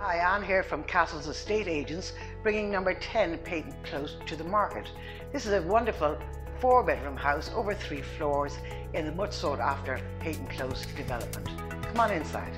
Hi, Anne here from Castle's Estate Agents, bringing number 10 Peyton Close to the market. This is a wonderful 4-bedroom house over 3 floors in the much sought after Peyton Close development. Come on inside.